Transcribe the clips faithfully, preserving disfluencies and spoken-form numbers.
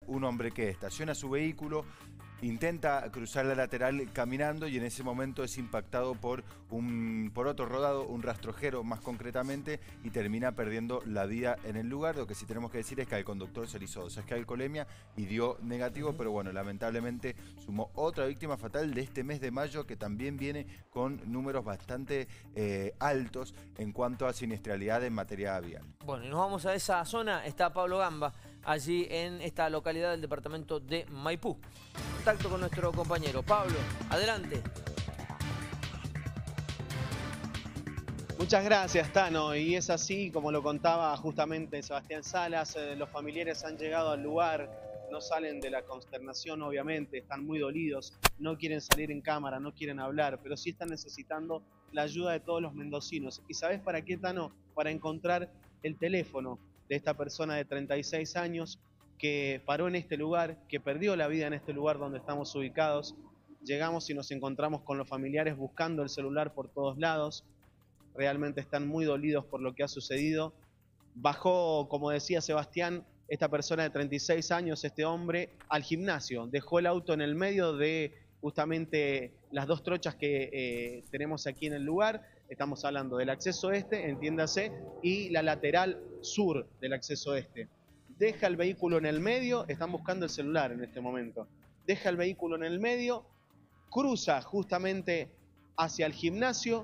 un hombre que estaciona su vehículo, intenta cruzar la lateral caminando y en ese momento es impactado por un por otro rodado, un rastrojero más concretamente, y termina perdiendo la vida en el lugar. Lo que sí tenemos que decir es que al conductor se le hizo dosis de alcoholemia y dio negativo, pero bueno, lamentablemente sumó otra víctima fatal de este mes de mayo que también viene con números bastante eh, altos en cuanto a siniestralidad en materia vial. Bueno, y nos vamos a esa zona. Está Pablo Gamba, allí en esta localidad del departamento de Maipú. Contacto con nuestro compañero. Pablo, adelante. Muchas gracias, Tano. Y es así, como lo contaba justamente Sebastián Salas, eh, los familiares han llegado al lugar, no salen de la consternación, obviamente, están muy dolidos, no quieren salir en cámara, no quieren hablar, pero sí están necesitando la ayuda de todos los mendocinos. ¿Y sabés para qué, Tano? Para encontrar el teléfono de esta persona de treinta y seis años que paró en este lugar, que perdió la vida en este lugar donde estamos ubicados. Llegamos y nos encontramos con los familiares buscando el celular por todos lados. Realmente están muy dolidos por lo que ha sucedido. Bajó, como decía Sebastián, esta persona de treinta y seis años, este hombre, al gimnasio. Dejó el auto en el medio de justamente las dos trochas que eh, tenemos aquí en el lugar. Estamos hablando del acceso este, entiéndase, y la lateral sur del acceso este. Deja el vehículo en el medio, están buscando el celular en este momento. Deja el vehículo en el medio, cruza justamente hacia el gimnasio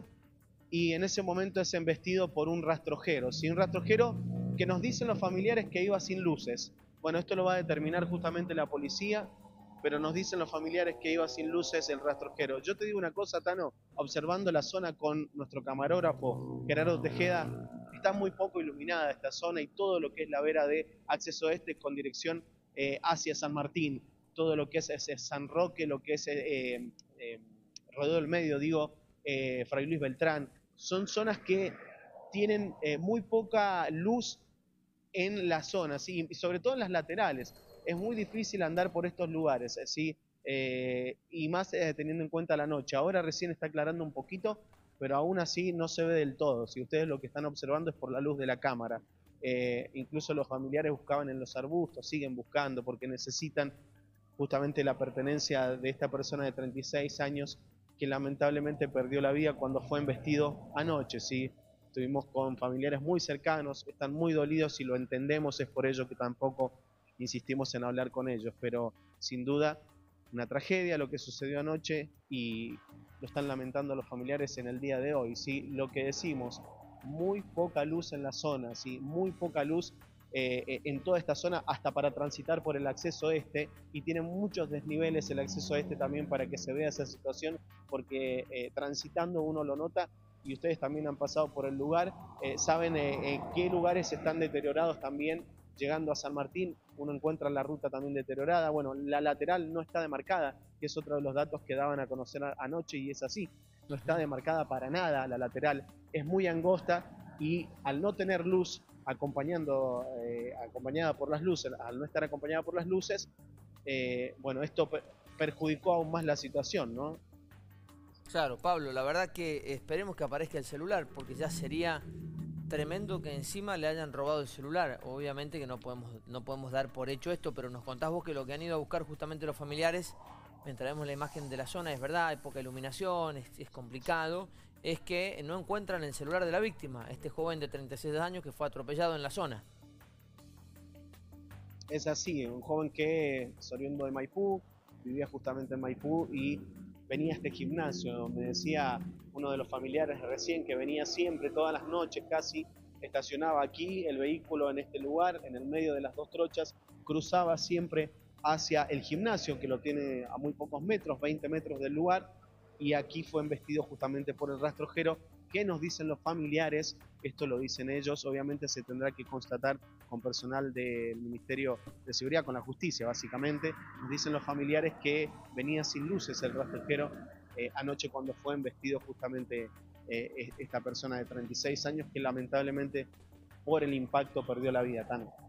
y en ese momento es embestido por un rastrojero. ¿Sí? Un rastrojero que nos dicen los familiares que iba sin luces. Bueno, esto lo va a determinar justamente la policía, pero nos dicen los familiares que iba sin luces el rastrojero. Yo te digo una cosa, Tano, observando la zona con nuestro camarógrafo Gerardo Tejeda, está muy poco iluminada esta zona y todo lo que es la vera de acceso este con dirección eh, hacia San Martín, todo lo que es, es, es San Roque, lo que es eh, eh, Rodeo del Medio, digo, eh, Fray Luis Beltrán, son zonas que tienen eh, muy poca luz en la zona, ¿sí? Y sobre todo en las laterales. Es muy difícil andar por estos lugares, ¿sí? Eh, y más eh, teniendo en cuenta la noche. Ahora recién está aclarando un poquito, pero aún así no se ve del todo. Si ustedes lo que están observando es por la luz de la cámara. Eh, incluso los familiares buscaban en los arbustos, siguen buscando porque necesitan justamente la pertenencia de esta persona de treinta y seis años que lamentablemente perdió la vida cuando fue embestido anoche, ¿sí? Estuvimos con familiares muy cercanos, están muy dolidos y lo entendemos, es por ello que tampoco insistimos en hablar con ellos, pero sin duda una tragedia lo que sucedió anoche y lo están lamentando los familiares en el día de hoy, ¿sí? Lo que decimos, muy poca luz en la zona, ¿sí? Muy poca luz eh, en toda esta zona hasta para transitar por el acceso este, y tiene muchos desniveles el acceso este también para que se vea esa situación, porque eh, transitando uno lo nota. Y ustedes también han pasado por el lugar, eh, saben eh, en qué lugares están deteriorados también. Llegando a San Martín, uno encuentra la ruta también deteriorada. Bueno, la lateral no está demarcada, que es otro de los datos que daban a conocer anoche, y es así. No está demarcada para nada la lateral, es muy angosta y al no tener luz, acompañando, eh, acompañada por las luces, al no estar acompañada por las luces, eh, bueno, esto perjudicó aún más la situación, ¿no? Claro, Pablo, la verdad que esperemos que aparezca el celular, porque ya sería tremendo que encima le hayan robado el celular. Obviamente que no podemos, no podemos dar por hecho esto, pero nos contás vos que lo que han ido a buscar justamente los familiares, mientras vemos la imagen de la zona, es verdad, hay poca iluminación, es, es complicado, es que no encuentran el celular de la víctima, este joven de treinta y seis años que fue atropellado en la zona. Es así, un joven que es oriundo de Maipú, vivía justamente en Maipú y venía a este gimnasio. Me decía uno de los familiares recién que venía siempre, todas las noches casi, estacionaba aquí el vehículo en este lugar, en el medio de las dos trochas, cruzaba siempre hacia el gimnasio, que lo tiene a muy pocos metros, veinte metros del lugar, y aquí fue embestido justamente por el rastrojero. ¿Qué nos dicen los familiares? Esto lo dicen ellos, obviamente se tendrá que constatar con personal del Ministerio de Seguridad, con la justicia básicamente. Nos dicen los familiares que venía sin luces el rastrojero eh, anoche cuando fue embestido justamente eh, esta persona de treinta y seis años que lamentablemente por el impacto perdió la vida. Tan